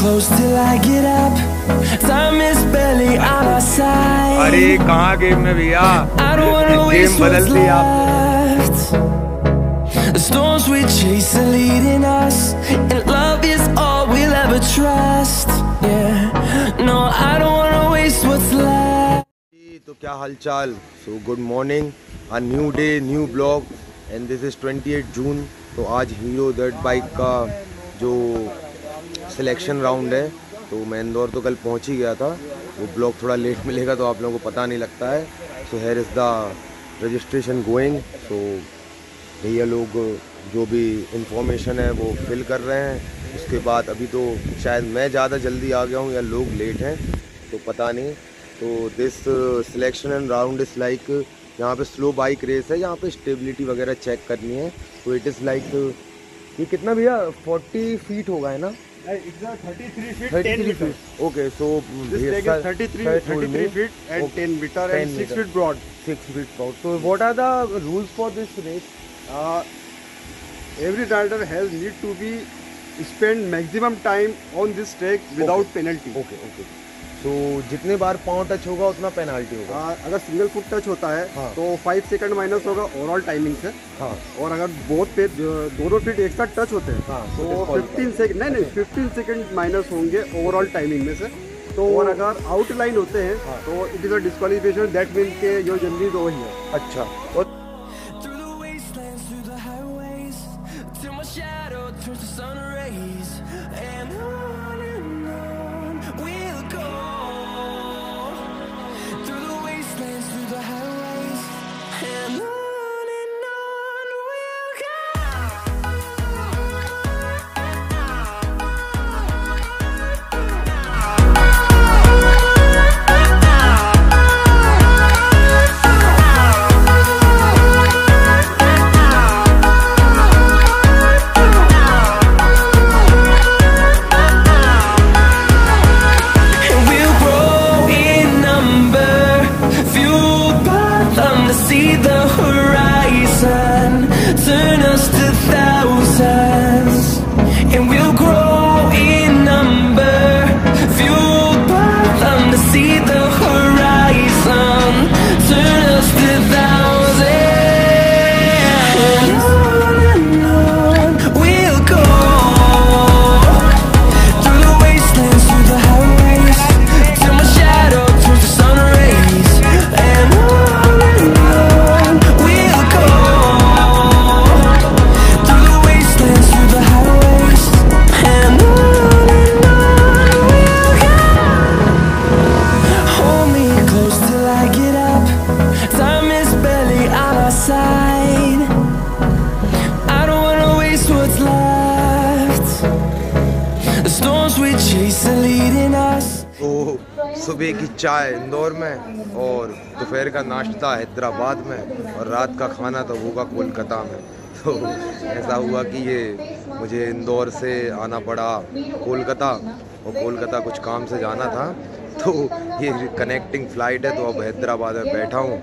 close till I get up. Time is barely on our side. अरे कहाँ game में भैया, गेम बदल दी आपने। The storms we chase are leading us, and love is all we'll ever trust. Yeah, no, I don't wanna waste what's left. तो क्या हालचाल? So good morning, a new day, new vlog, and this is 28 जून। तो आज hero that bike का जो selection round है, तो मैं इंदौर तो कल पहुंच ही गया था। वो ब्लॉग थोड़ा लेट मिलेगा तो आप लोगों को पता नहीं लगता है। So here is the registration going. So भैया लोग जो भी इंफॉर्मेशन है वो फिल कर रहे हैं। उसके बाद अभी तो शायद मैं ज़्यादा जल्दी आ गया हूँ या लोग लेट हैं, तो पता नहीं। तो this selection and round is like, यहाँ पे स्लो बाइक रेस है, यहाँ पे स्टेबिलिटी वगैरह चेक करनी है। तो इट इज़ लाइक, ये कितना भैया 40 फीट होगा, है ना? 33 feet. Okay, so this leg is 33 feet and 10 meter and 6 feet broad. 6 feet broad. So what are the rules for this race? Every rider has need to be spend maximum time on this track without penalty. Okay. तो जितने बार पाँव touch होगा उतना penalty होगा। अगर single foot touch होता है तो 5 सेकंड माइनस होगा ओवरऑल टाइमिंग से। और अगर दोनों फीट एक साथ टच होते हैं तो 15 सेकंड माइनस होंगे ओवरऑल टाइमिंग में से। तो और अगर आउटलाइन होते हैं तो it is a disqualification, that mean के योर जर्नी तो वही है। अच्छा, और सुबह की चाय इंदौर में और दोपहर का नाश्ता हैदराबाद में और रात का खाना तो होगा कोलकाता में। तो ऐसा हुआ कि ये मुझे इंदौर से आना पड़ा कोलकाता, और कोलकाता कुछ काम से जाना था। तो ये कनेक्टिंग फ़्लाइट है, तो अब हैदराबाद में बैठा हूँ।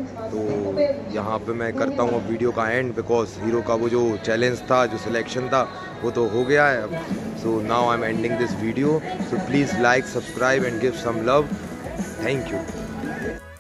तो यहाँ पे मैं करता हूँ अब वीडियो का एंड, बिकॉज हीरो का वो जो चैलेंज था, जो सिलेक्शन था, वो तो हो गया है अब। So now I am ending this video. So please like, subscribe and give some love. Thank you.